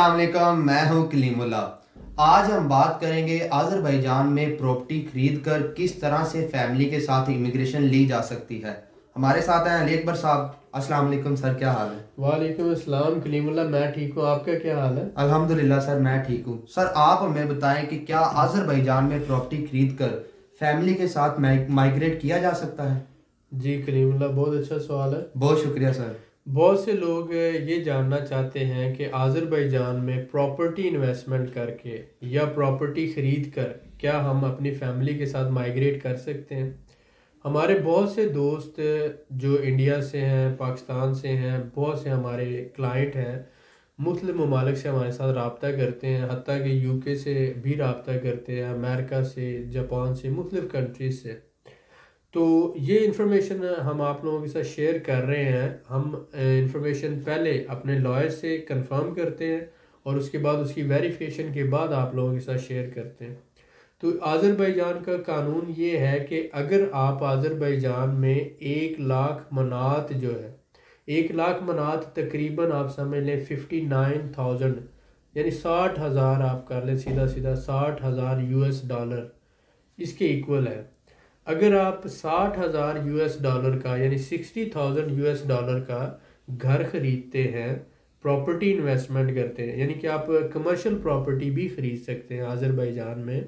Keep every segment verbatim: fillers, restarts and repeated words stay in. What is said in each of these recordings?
अस्सलाम वालेकुम, मैं हूं कलीमुल्ला। आज हम बात करेंगे अज़रबैजान में प्रॉपर्टी खरीद कर किस तरह से फैमिली के साथ इमिग्रेशन ली जा सकती है। हमारे साथ हैं अली अकबर साहब। अस्सलाम वालेकुम सर, क्या हाल है? वालेकुम अस्सलाम कलीमुल्ला, मैं ठीक हूँ। आपका क्या हाल है? अल्हम्दुलिल्लाह सर, मैं ठीक हूँ। सर आप हमें बताएं कि क्या अज़रबैजान में प्रॉपर्टी खरीद कर फैमिली के साथ माइग्रेट किया जा सकता है? जी कलीमुल्ला, बहुत अच्छा सवाल है। बहुत शुक्रिया सर। बहुत से लोग ये जानना चाहते हैं कि आज़रबैजान में प्रॉपर्टी इन्वेस्टमेंट करके या प्रॉपर्टी खरीद कर क्या हम अपनी फैमिली के साथ माइग्रेट कर सकते हैं। हमारे बहुत से दोस्त जो इंडिया से हैं, पाकिस्तान से हैं, बहुत से हमारे क्लाइंट हैं, मुख्तलिफ ममालिक से हमारे साथ रब्ता करते हैं, हत्ता कि यूके से भी रब्ता करते हैं, अमेरिका से, जापान से, मुख्तलिफ कंट्रीज से। तो ये इन्फॉर्मेशन हम आप लोगों के साथ शेयर कर रहे हैं। हम इंफॉर्मेशन पहले अपने लॉयर से कंफर्म करते हैं और उसके बाद उसकी वेरिफिकेशन के बाद आप लोगों के साथ शेयर करते हैं। तो आज़रबैजान का कानून ये है कि अगर आप आज़रबैजान में एक लाख मनात जो है, एक लाख मनात तकरीबन आप समझ लें फिफ्टी नाइन थाउजेंड यानी साठ हज़ार, आप कर लें सीधा सीधा साठ हज़ार यू एस डॉलर इसके इक्वल है। अगर आप साठ हज़ार यू एस डॉलर का यानी sixty thousand U S dollar का घर खरीदते हैं, प्रॉपर्टी इन्वेस्टमेंट करते हैं, यानी कि आप कमर्शियल प्रॉपर्टी भी खरीद सकते हैं आज़रबैजान में।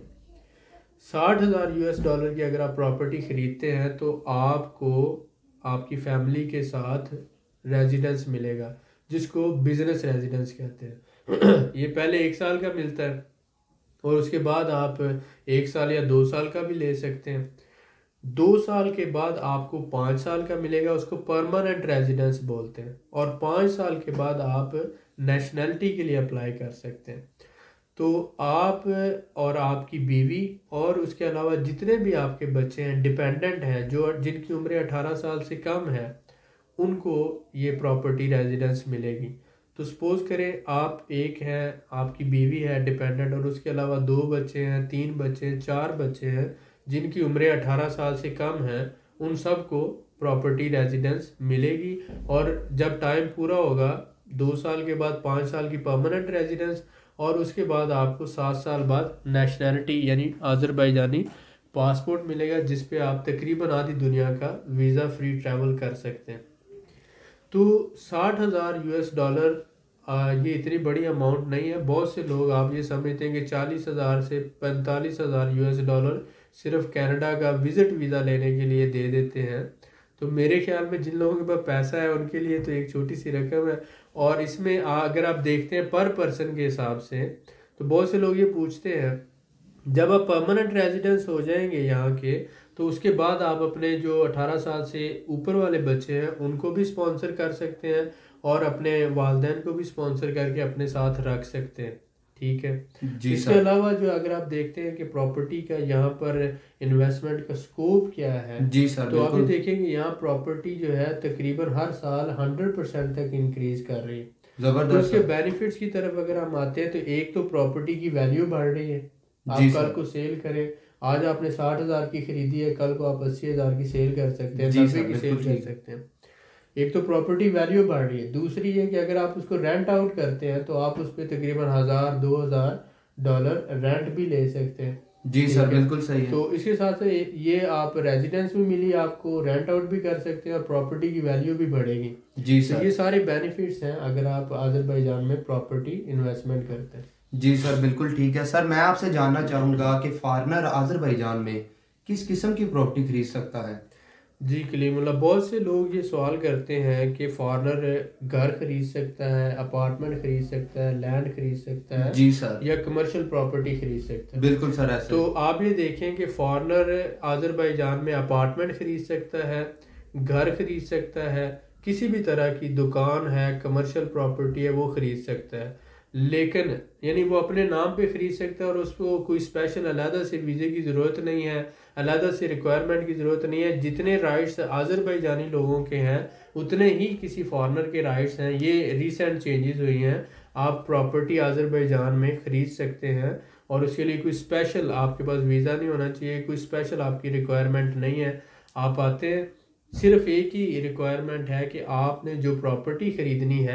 साठ हज़ार यू एस डॉलर की अगर आप प्रॉपर्टी खरीदते हैं तो आपको आपकी फैमिली के साथ रेजिडेंस मिलेगा, जिसको बिजनेस रेजिडेंस कहते हैं। ये पहले एक साल का मिलता है और उसके बाद आप एक साल या दो साल का भी ले सकते हैं। दो साल के बाद आपको पाँच साल का मिलेगा, उसको परमानेंट रेजिडेंस बोलते हैं। और पाँच साल के बाद आप नेशनैलिटी के लिए अप्लाई कर सकते हैं। तो आप और आपकी बीवी और उसके अलावा जितने भी आपके बच्चे हैं, डिपेंडेंट हैं, जो जिनकी उम्र अठारह साल से कम है, उनको ये प्रॉपर्टी रेजिडेंस मिलेगी। तो सपोज करें आप एक हैं, आपकी बीवी है डिपेंडेंट, और उसके अलावा दो बच्चे हैं, तीन बच्चे हैं, चार बच्चे हैं जिनकी उम्र अठारह साल से कम है, उन सबको प्रॉपर्टी रेजिडेंस मिलेगी। और जब टाइम पूरा होगा, दो साल के बाद पाँच साल की परमानेंट रेजिडेंस, और उसके बाद आपको सात साल बाद नेशनैलिटी यानी आज़रबैजानी पासपोर्ट मिलेगा, जिस पे आप तकरीबन आधी दुनिया का वीज़ा फ्री ट्रैवल कर सकते हैं। तो साठ हज़ार यू एस डॉलर ये इतनी बड़ी अमाउंट नहीं है। बहुत से लोग आप ये समझते हैं कि चालीस हज़ार से पैंतालीस हज़ार यू एस डॉलर सिर्फ कनाडा का विज़िट वीज़ा लेने के लिए दे देते हैं। तो मेरे ख्याल में जिन लोगों के पास पैसा है उनके लिए तो एक छोटी सी रकम है। और इसमें अगर आप देखते हैं पर पर्सन के हिसाब से, तो बहुत से लोग ये पूछते हैं, जब आप परमानेंट रेजिडेंस हो जाएंगे यहाँ के, तो उसके बाद आप अपने जो अठारह साल से ऊपर वाले बच्चे हैं उनको भी स्पॉन्सर कर सकते हैं और अपने वालिदैन को भी स्पॉन्सर करके अपने साथ रख सकते हैं। ठीक है जी। इसके सर अलावा जो अगर आप देखते हैं कि प्रॉपर्टी का यहाँ पर इन्वेस्टमेंट का स्कोप क्या है, जी सर, तो आप ये देखेंगे यहाँ प्रॉपर्टी जो है तकरीबन हर साल हंड्रेड परसेंट तक इंक्रीज कर रही है। जबरदस्त। तो उसके बेनिफिट्स की तरफ अगर हम आते हैं, तो एक तो प्रॉपर्टी की वैल्यू बढ़ रही है। आप कल को सेल करें, आज आपने साठ हजार की खरीदी है, कल को आप अस्सी हजार की सेल कर सकते हैं, नब्बे की सेल कर सकते हैं। एक तो प्रॉपर्टी वैल्यू बढ़ रही है। दूसरी है कि अगर आप उसको रेंट आउट करते हैं तो आप उस पर तकरीबन हजार दो हजार डॉलर रेंट भी ले सकते हैं। जी सर, बिल्कुल सही है। तो इसके साथ से ये आप रेजिडेंस भी मिली, आपको रेंट आउट भी कर सकते हैं और प्रॉपर्टी की वैल्यू भी बढ़ेगी। जी सर, तो ये सारे बेनिफिट्स हैं अगर आप आज़रबैजान में प्रॉपर्टी इन्वेस्टमेंट करते हैं। जी सर, बिल्कुल ठीक है। सर मैं आपसे जानना चाहूँगा कि फॉरेनर आज़रबैजान में किस किस्म की प्रॉपर्टी खरीद सकता है? जी कलीमुल्ला, बहुत से लोग ये सवाल करते हैं कि फॉरेनर घर खरीद सकता है, अपार्टमेंट खरीद सकता है, लैंड खरीद सकता है जी सर, या कमर्शियल प्रॉपर्टी खरीद सकता है। बिल्कुल सर ऐसे। तो आप ये देखें कि फॉरेनर आज़रबैजान में अपार्टमेंट खरीद सकता है, घर खरीद सकता है, किसी भी तरह की दुकान है, कमर्शियल प्रॉपर्टी है, वो खरीद सकता है। लेकिन यानी वो अपने नाम पे खरीद सकता है और उसको कोई स्पेशल अलहदा से वीज़े की ज़रूरत नहीं है, अलहदा से रिक्वायरमेंट की ज़रूरत नहीं है। जितने राइट्स आज़रबैजानी लोगों के हैं उतने ही किसी फॉरेनर के राइट्स हैं। ये रीसेंट चेंजेस हुई हैं। आप प्रॉपर्टी आज़रबैजान में ख़रीद सकते हैं और उसके लिए कोई स्पेशल आपके पास वीज़ा नहीं होना चाहिए, कोई स्पेशल आपकी रिक्वायरमेंट नहीं है। आप आते हैं, सिर्फ एक ही रिक्वायरमेंट है कि आपने जो प्रॉपर्टी ख़रीदनी है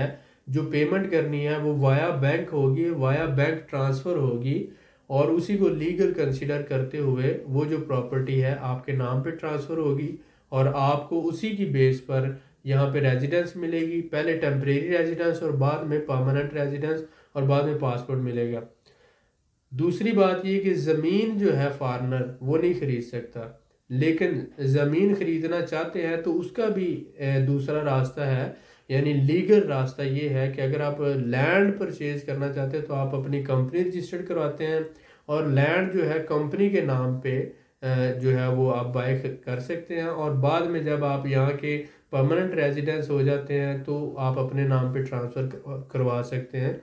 जो पेमेंट करनी है वो वाया बैंक होगी, वाया बैंक ट्रांसफ़र होगी, और उसी को लीगल कंसिडर करते हुए वो जो प्रॉपर्टी है आपके नाम पे ट्रांसफ़र होगी, और आपको उसी की बेस पर यहाँ पे रेजिडेंस मिलेगी, पहले टेम्परेरी रेजिडेंस और बाद में परमानेंट रेजिडेंस और बाद में पासपोर्ट मिलेगा। दूसरी बात ये कि ज़मीन जो है फॉरनर वो नहीं ख़रीद सकता, लेकिन ज़मीन ख़रीदना चाहते हैं तो उसका भी दूसरा रास्ता है, यानी लीगल रास्ता ये है कि अगर आप लैंड परचेज़ करना चाहते हैं तो आप अपनी कंपनी रजिस्टर्ड करवाते हैं और लैंड जो है कंपनी के नाम पे जो है वो आप बाय कर सकते हैं, और बाद में जब आप यहाँ के परमानेंट रेजिडेंस हो जाते हैं तो आप अपने नाम पे ट्रांसफ़र करवा सकते हैं,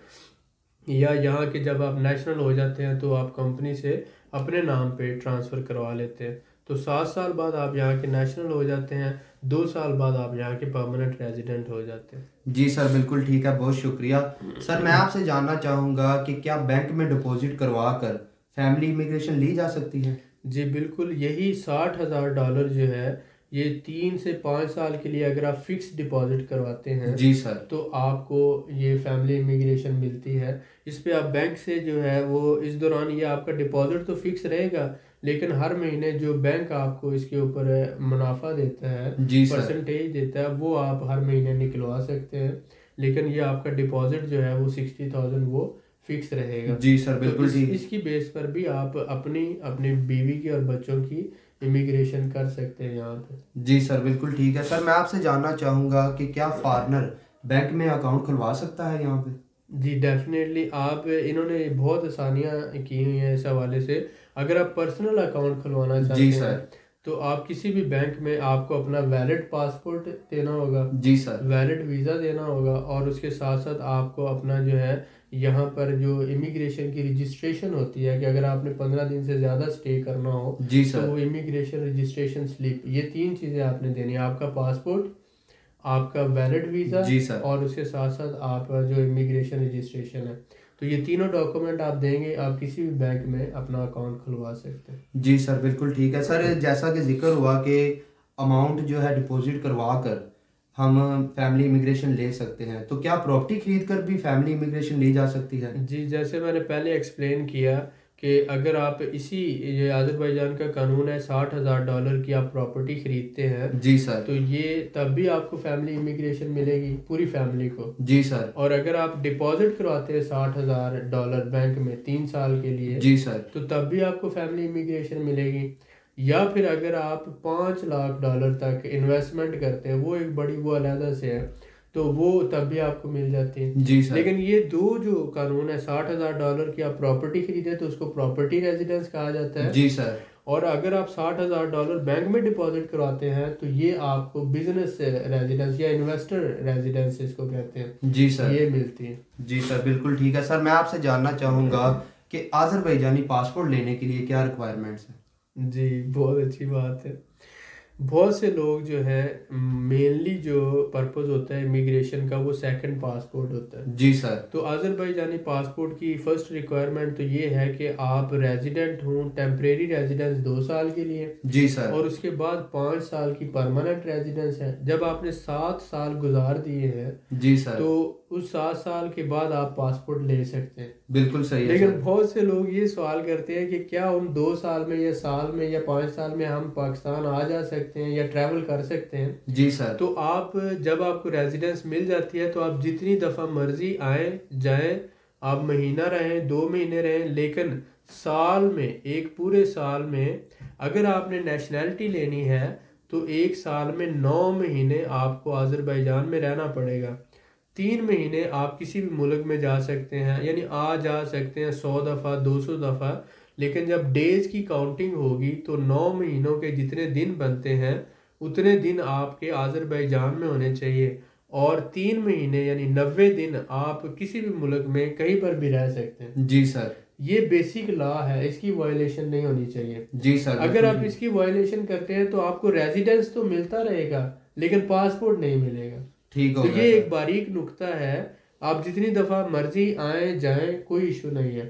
या यहाँ के जब आप नेशनल हो जाते हैं तो आप कंपनी से अपने नाम पे ट्रांसफ़र करवा लेते हैं। तो सात साल बाद आप यहाँ के नेशनल हो जाते हैं, दो साल बाद आप यहाँ के परमानेंट रेजिडेंट हो जाते हैं। जी सर, बिल्कुल ठीक है, बहुत शुक्रिया। सर मैं आपसे जानना चाहूँगा कि क्या बैंक में डिपॉजिट करवा कर फैमिली इमिग्रेशन ली जा सकती है? जी बिल्कुल, यही साठ हज़ार डॉलर जो है ये तीन से पाँच साल के लिए अगर आप फिक्स डिपॉजिट करवाते हैं जी सर, तो आपको ये फैमिली इमिग्रेशन मिलती है। इस पे आप बैंक से जो है वो इस दौरान ये आपका डिपॉजिट तो फिक्स रहेगा, लेकिन हर महीने जो बैंक आपको इसके ऊपर मुनाफा देता है, परसेंटेज देता है, वो आप हर महीने निकलवा सकते हैं, लेकिन ये आपका डिपॉजिट जो है वो सिक्सटी थाउजेंड वो फिक्स रहेगा। जी सर, बिल्कुल तो ठीक। इस, इसकी बेस पर भी आप अपनी अपनी बीवी की और बच्चों की इमिग्रेशन कर सकते हैं यहाँ पे। जी सर, बिल्कुल ठीक है। सर मैं आपसे जानना चाहूँगा कि क्या फॉरनर बैंक में अकाउंट खुलवा सकता है यहाँ पे? जी डेफिनेटली, आप इन्होंने बहुत आसानियाँ की हुई हैं इस हवाले से। अगर आप पर्सनल अकाउंट खुलवाना चाहते जी हैं सर, तो आप किसी भी बैंक में आपको अपना वैलिड पासपोर्ट देना होगा, जी सर, वैलिड वीज़ा देना होगा, और उसके साथ साथ आपको अपना जो है यहाँ पर जो इमिग्रेशन की रजिस्ट्रेशन होती है कि अगर आपने पंद्रह दिन से ज़्यादा स्टे करना हो जी तो सर, वो इमिग्रेशन रजिस्ट्रेशन स्लिप, ये तीन चीज़ें आपने देनी है, आपका पासपोर्ट, आपका वैलिड वीज़ा, जी सर, और उसके साथ साथ आपका जो इमिग्रेशन रजिस्ट्रेशन है। तो ये तीनों डॉक्यूमेंट आप देंगे, आप किसी भी बैंक में अपना अकाउंट खुलवा सकते हैं। जी सर, बिल्कुल ठीक है। सर जैसा कि जिक्र हुआ कि अमाउंट जो है डिपॉजिट करवा कर हम फैमिली इमिग्रेशन ले सकते हैं, तो क्या प्रॉपर्टी खरीद कर भी फैमिली इमिग्रेशन ली जा सकती है? जी, जैसे मैंने पहले एक्सप्लेन किया कि अगर आप इसी ये अज़रबैजान का कानून है साठ हज़ार डॉलर की आप प्रॉपर्टी खरीदते हैं जी सर, तो ये तब भी आपको फैमिली इमिग्रेशन मिलेगी, पूरी फैमिली को। जी सर, और अगर आप डिपॉजिट करवाते हैं साठ हज़ार डॉलर बैंक में तीन साल के लिए, जी सर, तो तब भी आपको फैमिली इमिग्रेशन मिलेगी। या फिर अगर आप पाँच लाख डॉलर तक इन्वेस्टमेंट करते हैं, वो एक बड़ी वो अलग से है, तो वो तब भी आपको मिल जाती है। जी सर, लेकिन ये दो जो कानून है, साठ हज़ार डॉलर की आप प्रॉपर्टी खरीदे तो उसको प्रॉपर्टी रेजिडेंस कहा जाता है, जी सर, और अगर आप साठ हज़ार डॉलर बैंक में डिपॉजिट करवाते हैं तो ये आपको बिजनेस रेजिडेंस या इन्वेस्टर रेजिडेंस इसको कहते हैं, जी सर, ये मिलती है। जी सर, बिल्कुल ठीक है। सर मैं आपसे जानना चाहूँगा कि आज़रबाईजानी पासपोर्ट लेने के लिए क्या रिक्वायरमेंट्स हैं? जी बहुत अच्छी बात है। बहुत से लोग जो है मेनली जो पर्पस होता है इमिग्रेशन का वो सेकंड पासपोर्ट होता है। जी सर, तो आज़रबाईजानी पासपोर्ट की फर्स्ट रिक्वायरमेंट तो ये है कि आप रेजिडेंट हों, टेम्परेरी रेजिडेंस दो साल के लिए, जी सर, और उसके बाद पाँच साल की परमानेंट रेजिडेंस है। जब आपने सात साल गुजार दिए हैं जी सर, तो उस सात साल के बाद आप पासपोर्ट ले सकते हैं। बिल्कुल सही है लेकिन सर। बहुत से लोग ये सवाल करते हैं कि क्या उन दो साल में या साल में या पाँच साल में हम पाकिस्तान आ जा सकते हैं या ट्रैवल कर सकते हैं? जी सर, तो आप जब आपको रेजिडेंस मिल जाती है तो आप जितनी दफ़ा मर्जी आए जाएं, आप महीना रहें, दो महीने रहें, लेकिन साल में, एक पूरे साल में अगर आपने नेशनैलिटी लेनी है तो एक साल में नौ महीने आपको आज़रबाईजान में रहना पड़ेगा। तीन महीने आप किसी भी मुल्क में जा सकते हैं, यानी आ जा सकते हैं सौ दफ़ा, दो सौ दफ़ा, लेकिन जब डेज की काउंटिंग होगी तो नौ महीनों के जितने दिन बनते हैं उतने दिन आपके आज़रबाईजान में होने चाहिए, और तीन महीने यानी नब्बे दिन आप किसी भी मुल्क में कहीं पर भी रह सकते हैं। जी सर, ये बेसिक लॉ है, इसकी वायलेशन नहीं होनी चाहिए। जी सर, अगर आप इसकी वायलेशन करते हैं तो आपको रेजिडेंस तो मिलता रहेगा लेकिन पासपोर्ट नहीं मिलेगा। ठीक हो तो गया ये सर। एक बारीक नुक्ता है। आप जितनी दफ़ा मर्जी आए जाएं कोई इशू नहीं है,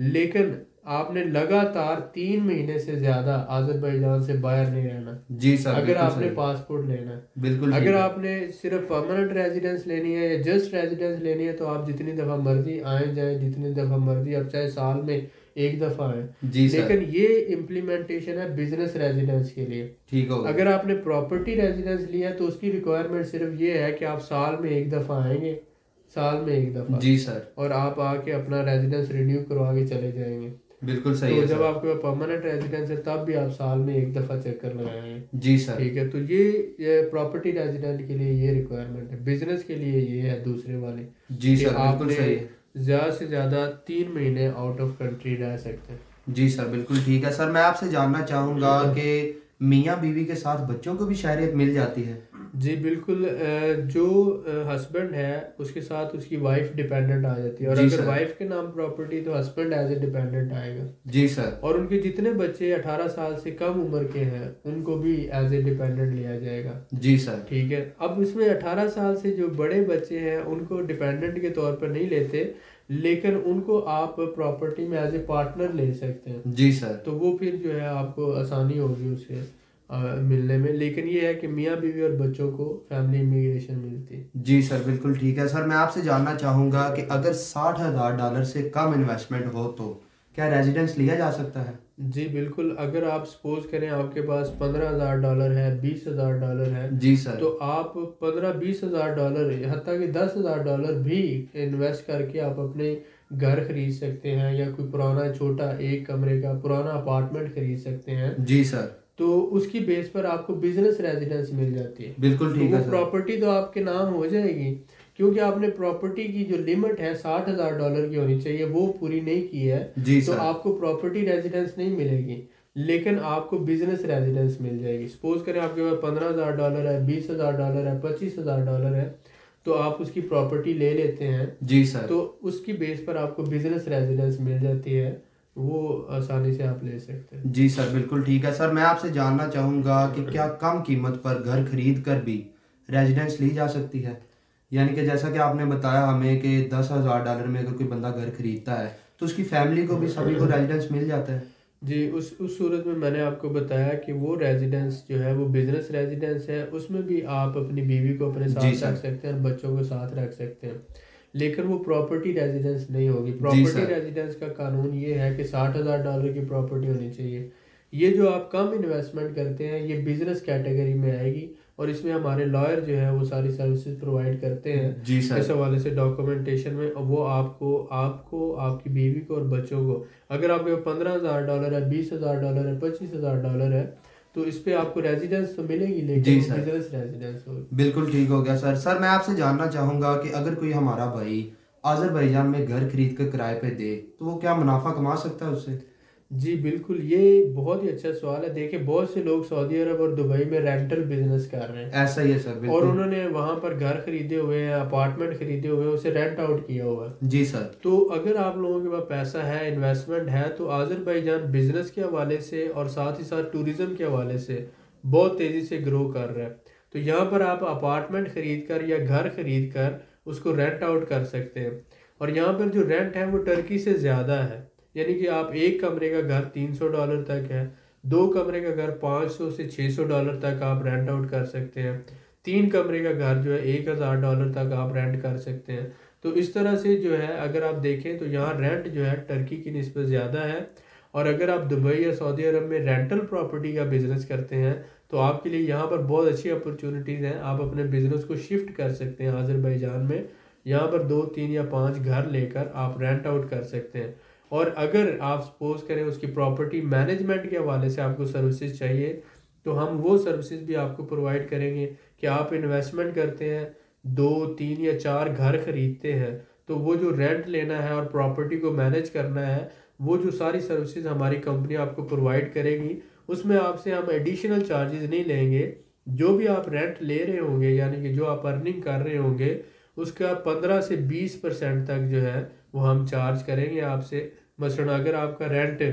लेकिन आपने लगातार तीन महीने से ज्यादा अजरबैजान से बाहर नहीं रहना। जी सर, अगर बिल्कुल आपने सही। पासपोर्ट लेना है, बिल्कुल ठीक अगर है। आपने सिर्फ परमानेंट रेजिडेंस लेनी है या जस्ट रेजिडेंस लेनी है तो आप जितनी दफ़ा मर्जी आए जाए, जितनी दफ़ा मर्जी, आप चाहे साल में एक दफ़ा आए। जी सर, लेकिन ये इम्प्लीमेंटेशन है बिजनेस रेजिडेंस के लिए। ठीक हो गया। अगर आपने प्रॉपर्टी रेजिडेंस लिया है तो उसकी रिक्वायरमेंट सिर्फ ये है कि आप साल में एक दफ़ा आएंगे, साल में एक दफ़ा, जी सर, और आप आके अपना रेजिडेंस रिन्यू करवा के चले जाएंगे। बिल्कुल सही तो है जब सर। आपके पास परमानेंट रेजिडेंस है तब भी आप साल में एक दफ़ा चक्कर लगाएंगे। जी सर, ठीक है, तो ये ये प्रॉपर्टी रेजिडेंट के लिए ये रिक्वायरमेंट है। बिजनेस के लिए ये है दूसरे वाले जी कि सर, बिल्कुल आपने सही है। ज़्यादा से ज़्यादा तीन महीने आउट ऑफ कंट्री रह सकते हैं। जी सर, बिल्कुल ठीक है। सर मैं आपसे जानना चाहूँगा कि मियाँ बीवी के साथ बच्चों को भी शहरियत मिल जाती है? जी बिल्कुल, अ, जो हस्बैंड है उसके साथ उसकी वाइफ डिपेंडेंट आ जाती है, और जी अगर सर, वाइफ के नाम प्रॉपर्टी तो हस्बैंड एज ए डिपेंडेंट आएगा। जी सर, और उनके जितने बच्चे अठारह साल से कम उम्र के हैं उनको भी एज ए डिपेंडेंट लिया जाएगा। जी सर, ठीक है, अब इसमें अठारह साल से जो बड़े बच्चे हैं उनको डिपेंडेंट के तौर पर नहीं लेते, लेकिन उनको आप प्रॉपर्टी में एज ए पार्टनर ले सकते हैं। जी सर, तो वो फिर जो है आपको आसानी होगी उसे अ, मिलने में। लेकिन ये है कि मियाँ बीवी और बच्चों को फैमिली इमिग्रेशन मिलती है। जी सर, बिल्कुल ठीक है। सर मैं आपसे जानना चाहूँगा कि अगर साठ हज़ार डॉलर से कम इन्वेस्टमेंट हो तो क्या रेजिडेंस लिया जा सकता है? जी बिल्कुल, अगर आप सपोज करें आपके पास पंद्रह हज़ार डॉलर है, बीस हज़ार डॉलर है, जी सर, तो आप पंद्रह बीस हज़ार डॉलर, हत्ता कि दस हज़ार डॉलर भी इन्वेस्ट करके आप अपने घर खरीद सकते हैं, या कोई पुराना छोटा एक कमरे का पुराना अपार्टमेंट खरीद सकते हैं। जी सर, तो उसकी बेस पर आपको बिजनेस रेजिडेंस मिल जाती है। बिल्कुल तो ठीक वो है सर। प्रॉपर्टी तो आपके नाम हो जाएगी, क्योंकि आपने प्रॉपर्टी की जो लिमिट है साठ हज़ार डॉलर की होनी चाहिए वो पूरी नहीं की है, जी तो सर, आपको प्रॉपर्टी रेजिडेंस नहीं मिलेगी, लेकिन आपको बिजनेस रेजिडेंस मिल जाएगी। सपोज करें आपके पास पंद्रह हज़ार डॉलर है, बीस हज़ार डॉलर है, पच्चीस हज़ार डॉलर है, तो आप उसकी प्रॉपर्टी ले लेते हैं, जी सर, तो उसकी बेस पर आपको बिजनेस रेजिडेंस मिल जाती है, वो आसानी से आप ले सकते हैं। जी सर, बिल्कुल ठीक है। सर मैं आपसे जानना चाहूँगा कि क्या कम कीमत पर घर खरीद कर भी रेजिडेंस ली जा सकती है? यानी कि जैसा कि आपने बताया हमें कि दस हज़ार डॉलर में अगर कोई बंदा घर खरीदता है तो उसकी फैमिली को भी सभी को रेजिडेंस मिल जाता है? जी, उस उस सूरत में मैंने आपको बताया कि वो रेजिडेंस जो है वो बिजनेस रेजिडेंस है, उसमें भी आप अपनी बीवी को अपने जी साथ सर, रख सकते हैं और बच्चों को साथ रख सकते हैं, लेकिन वो प्रॉपर्टी रेजिडेंस नहीं होगी। जी प्रॉपर्टी सर, रेजिडेंस का कानून ये है कि साठ हज़ार डॉलर की प्रॉपर्टी होनी चाहिए। ये जो आप कम इन्वेस्टमेंट करते हैं ये बिजनेस कैटेगरी में आएगी, और इसमें हमारे लॉयर जो है वो सारी सर्विसेज प्रोवाइड करते हैं जी इस सर, हवाले से डॉक्यूमेंटेशन में। और वो आपको आपको आपकी बीवी को और बच्चों को, अगर आपके पंद्रह हज़ार डॉलर है, बीस हज़ार डॉलर है, पच्चीस हज़ार डॉलर है, तो इस पे आपको रेजिडेंस तो मिलेगी, जी लेकिन सर, बिजनेस रेजिडेंस होगी। बिल्कुल ठीक हो गया सर। सर मैं आपसे जानना चाहूँगा कि अगर कोई हमारा भाई अजरबैजान में घर खरीद कर किराए पे दे तो वो क्या मुनाफा कमा सकता है उससे? जी बिल्कुल, ये बहुत ही अच्छा सवाल है। देखिए, बहुत से लोग सऊदी अरब और दुबई में रेंटल बिजनेस कर रहे हैं, ऐसा ही है सर, और बिल्कुल। उन्होंने वहां पर घर खरीदे हुए हैं, अपार्टमेंट खरीदे हुए हैं, उसे रेंट आउट किया हुआ है। जी सर, तो अगर आप लोगों के पास पैसा है, इन्वेस्टमेंट है, तो आज़रबाईजान बिजनेस के हवाले से और साथ ही साथ टूरिज्म के हवाले से बहुत तेज़ी से ग्रो कर रहा है। तो यहाँ पर आप अपार्टमेंट खरीद कर या घर खरीद कर उसको रेंट आउट कर सकते हैं, और यहाँ पर जो रेंट है वो टर्की से ज़्यादा है। यानी कि आप एक कमरे का घर तीन सौ डॉलर तक है, दो कमरे का घर पाँच सौ से छः सौ डॉलर तक आप रेंट आउट कर सकते हैं, तीन कमरे का घर जो है एक हज़ार डॉलर तक आप रेंट कर सकते हैं। तो इस तरह से जो है अगर आप देखें तो यहाँ रेंट जो है टर्की की निस्बत ज़्यादा है। और अगर आप दुबई या सऊदी अरब में रेंटल प्रॉपर्टी का बिजनेस करते हैं तो आपके लिए यहाँ पर बहुत अच्छी अपॉर्चुनिटीज़ हैं। आप अपने बिजनेस को शिफ्ट कर सकते हैं आज़रबाईजान में, यहाँ पर दो तीन या पाँच घर लेकर आप रेंट आउट कर सकते हैं। और अगर आप सपोज करें उसकी प्रॉपर्टी मैनेजमेंट के हवाले से आपको सर्विसेज चाहिए तो हम वो सर्विसेज भी आपको प्रोवाइड करेंगे कि आप इन्वेस्टमेंट करते हैं, दो तीन या चार घर खरीदते हैं, तो वो जो रेंट लेना है और प्रॉपर्टी को मैनेज करना है, वो जो सारी सर्विसेज हमारी कंपनी आपको प्रोवाइड करेगी, उसमें आपसे हम एडिशनल चार्जेस नहीं लेंगे। जो भी आप रेंट ले रहे होंगे यानी कि जो आप अर्निंग कर रहे होंगे उसका पंद्रह से बीस परसेंट तक जो है वो हम चार्ज करेंगे आपसे। मसलन अगर आपका रेंट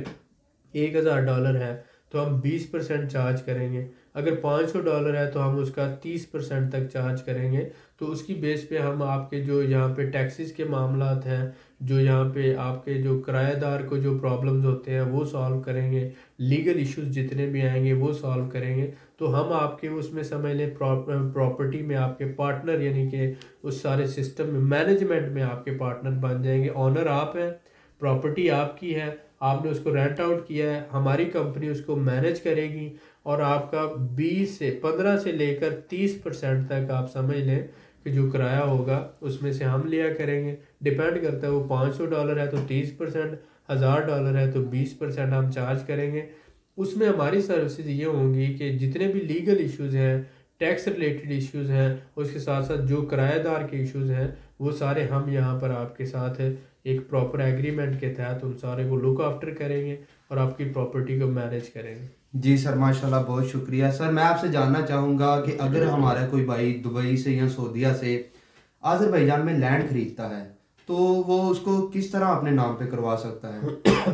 एक हज़ार डॉलर है तो हम बीस परसेंट चार्ज करेंगे, अगर पाँच सौ डॉलर है तो हम उसका तीस परसेंट तक चार्ज करेंगे। तो उसकी बेस पे हम आपके जो यहाँ पे टैक्सेस के मामलात हैं जो यहाँ पे आपके जो किराएदार को जो प्रॉब्लम्स होते हैं वो सॉल्व करेंगे, लीगल इश्यूज जितने भी आएंगे वो सॉल्व करेंगे। तो हम आपके उसमें समझ लें प्रॉपर्टी में आपके पार्टनर, यानी कि उस सारे सिस्टम में मैनेजमेंट में आपके पार्टनर बन जाएंगे। ऑनर आप हैं, प्रॉपर्टी आपकी है, आपने उसको रेंट आउट किया है, हमारी कंपनी उसको मैनेज करेगी और आपका बीस से पंद्रह से लेकर तीस परसेंट तक आप समझ लें कि जो किराया होगा उसमें से हम लिया करेंगे। डिपेंड करता है, वो पाँच सौ डॉलर है तो तीस परसेंट, हज़ार डॉलर है तो बीस परसेंट हम चार्ज करेंगे। उसमें हमारी सर्विसेज ये होंगी कि जितने भी लीगल इश्यूज़ हैं, टैक्स रिलेटेड इश्यूज़ हैं, उसके साथ साथ जो किराएदार के इश्यूज़ हैं वो सारे हम यहाँ पर आपके साथ एक प्रॉपर एग्रीमेंट के तहत उन सारे को लुक आफ्टर करेंगे और आपकी प्रॉपर्टी को मैनेज करेंगे। जी सर, माशाल्लाह, बहुत शुक्रिया सर। मैं आपसे जानना चाहूँगा कि अगर हमारा कोई भाई दुबई से या सऊदीया से आज़रबाईजान में लैंड खरीदता है तो वो उसको किस तरह अपने नाम पे करवा सकता है?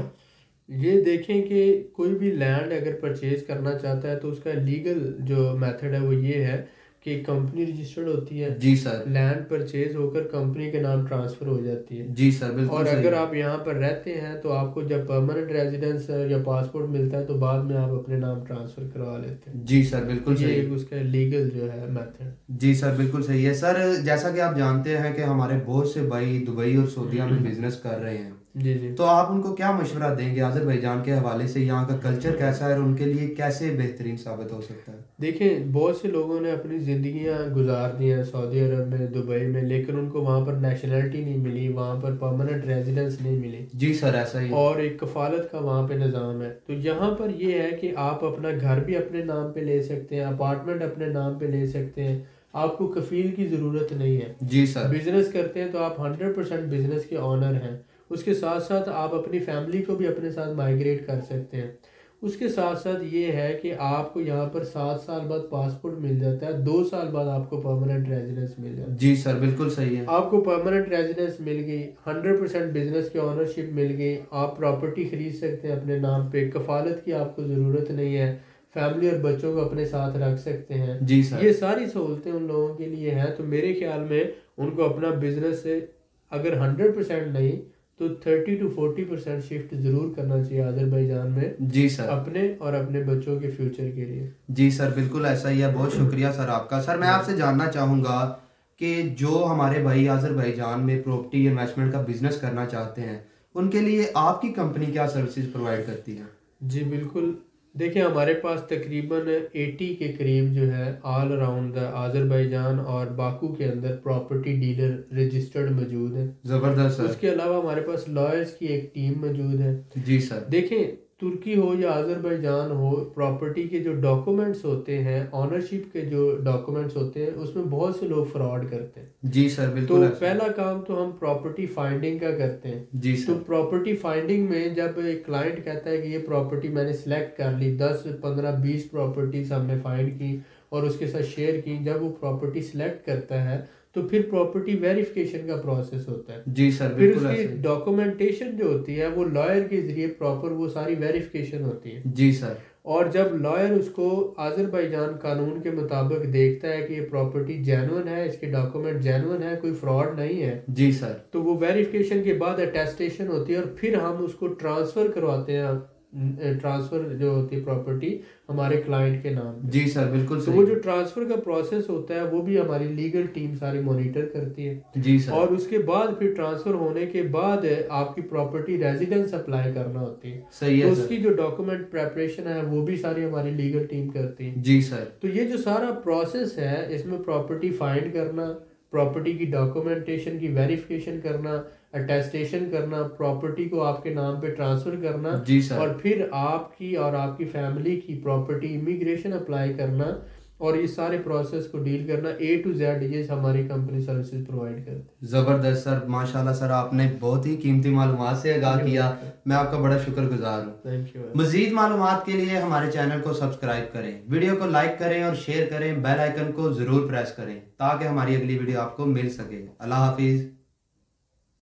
ये देखें कि कोई भी लैंड अगर परचेज करना चाहता है तो उसका लीगल जो मेथड है वो ये है कि कंपनी रजिस्टर्ड होती है। जी सर। लैंड परचेज होकर कंपनी के नाम ट्रांसफर हो जाती है। जी सर, बिल्कुल। और अगर आप यहाँ पर रहते हैं तो आपको जब परमानेंट रेजिडेंस या पासपोर्ट मिलता है तो बाद में आप अपने नाम ट्रांसफर करवा लेते हैं। जी सर, बिल्कुल सही। ये एक उसका लीगल जो है मेथड। जी सर, बिल्कुल सही है सर। जैसा कि आप जानते हैं कि हमारे बहुत से भाई दुबई और सऊदीया में बिजनेस कर रहे हैं, जी जी, तो आप उनको क्या मशवरा देंगे आज़रबाईजान के हवाले से? यहाँ का कल्चर कैसा है और उनके लिए कैसे बेहतरीन साबित हो सकता है? देखें, बहुत से लोगों ने अपनी ज़िंदगियां गुजार दी हैं सऊदी अरब में, दुबई में, लेकिन उनको वहाँ पर नेशनलिटी नहीं मिली, वहाँ पर परमानेंट रेजिडेंस नहीं मिली। जी सर, ऐसा ही। और एक कफालत का वहाँ पे निज़ाम है। तो यहाँ पर ये है कि आप अपना घर भी अपने नाम पे ले सकते हैं, अपार्टमेंट अपने नाम पे ले सकते हैं, आपको कफील की ज़रूरत नहीं है। जी सर। बिजनेस करते हैं तो आप हंड्रेड परसेंट बिजनेस के ऑनर हैं। उसके साथ साथ आप अपनी फैमिली को भी अपने साथ माइग्रेट कर सकते हैं। उसके साथ साथ ये है कि आपको यहाँ पर सात साल बाद पासपोर्ट मिल जाता है, दो साल बाद आपको परमानेंट रेजिडेंस मिल जाता है। जी सर, बिल्कुल सही है। आपको परमानेंट रेजिडेंस मिल गई, हंड्रेड परसेंट बिजनेस की ऑनरशिप मिल गई, आप प्रॉपर्टी खरीद सकते हैं अपने नाम पे, कफालत की आपको ज़रूरत नहीं है, फैमिली और बच्चों को अपने साथ रख सकते हैं। जी सर। ये सारी सहूलतें उन लोगों के लिए हैं। तो मेरे ख्याल में उनको अपना बिजनेस से अगर हंड्रेड परसेंट नहीं तो thirty to forty percent shift जरूर करना चाहिए आज़रबाईजान में। जी सर। अपने और अपने बच्चों के फ्यूचर के लिए। जी सर, बिल्कुल ऐसा ही है। बहुत शुक्रिया सर आपका। सर, मैं आपसे जानना चाहूँगा कि जो हमारे भाई आज़रबाईजान में प्रॉपर्टी इन्वेस्टमेंट का बिजनेस करना चाहते हैं उनके लिए आपकी कंपनी क्या सर्विसेज प्रोवाइड करती है? जी बिल्कुल, देखिए हमारे पास तकरीबन अस्सी के करीब जो है ऑल अराउंड द आज़रबाईजान और बाकू के अंदर प्रॉपर्टी डीलर रजिस्टर्ड मौजूद है। ज़बरदस्त सर। उसके अलावा हमारे पास लॉयर्स की एक टीम मौजूद है। जी सर। देखें, तुर्की हो या आज़रबाईजान हो, प्रॉपर्टी के जो डॉक्यूमेंट्स होते हैं, ऑनरशिप के जो डॉक्यूमेंट्स होते हैं, उसमें बहुत से लोग फ्रॉड करते हैं। जी सर, बिल्कुल। तो पहला काम तो हम प्रॉपर्टी फाइंडिंग का करते हैं। जी सर। तो प्रॉपर्टी फाइंडिंग में जब एक क्लाइंट कहता है कि ये प्रॉपर्टी मैंने सिलेक्ट कर ली, दस पंद्रह बीस प्रॉपर्टीज हमने फाइंड की और उसके साथ शेयर की, जब वो प्रॉपर्टी सिलेक्ट करता है तो फिर प्रॉपर्टी वेरिफिकेशन का प्रोसेस होता है। जी सर, फिर बिल्कुल। उसकी डॉक्यूमेंटेशन जो होती है वो लॉयर के जरिए प्रॉपर वो सारी वेरिफिकेशन होती है। जी सर। और जब लॉयर उसको आज़रबाईजान कानून के मुताबिक देखता है कि ये प्रॉपर्टी जेन्युइन है, इसके डॉक्यूमेंट जेन्युइन है, कोई फ्रॉड नहीं है, जी सर, तो वो वेरिफिकेशन के बाद अटेस्टेशन होती है और फिर हम उसको ट्रांसफ़र करवाते हैं। ट्रांसफ़र जो होती है प्रॉपर्टी हमारे क्लाइंट के नाम पे। जी सर, बिल्कुल तो सही। वो जो ट्रांसफ़र का प्रोसेस होता है वो भी हमारी लीगल टीम सारी मॉनिटर करती है। जी सर। और उसके बाद फिर ट्रांसफ़र होने के बाद आपकी प्रॉपर्टी रेजिडेंस अप्लाई करना होती है। सही है तो सर। उसकी जो डॉक्यूमेंट प्रेपरेशन है वो भी सारी हमारी लीगल टीम करती है। जी सर। तो ये जो सारा प्रोसेस है, इसमें प्रॉपर्टी फाइंड करना, प्रॉपर्टी की डॉक्यूमेंटेशन की वेरिफिकेशन करना, अटेस्टेशन करना, प्रॉपर्टी को आपके नाम पे ट्रांसफ़र करना, जी सर। और फिर आपकी और आपकी फैमिली की प्रॉपर्टी इमिग्रेशन अप्लाई करना और इस सारे प्रोसेस को डील करना, ए टू जेड ये हमारी कंपनी सर्विसेज प्रोवाइड करती है। ज़बरदस्त सर, माशाल्लाह सर, आपने बहुत ही कीमती मालूमात से आगाह किया। मैं आपका बड़ा शुक्रगुजार हूँ। Thank you. मजीद मालूमात के लिए हमारे चैनल को सब्सक्राइब करें, वीडियो को लाइक करें और शेयर करें, बेल आइकन को ज़रूर प्रेस करें ताकि हमारी अगली वीडियो आपको मिल सके। अल्लाह हाफिज़।